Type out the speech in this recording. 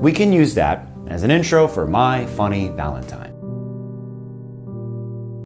we can use that as an intro for My Funny Valentine.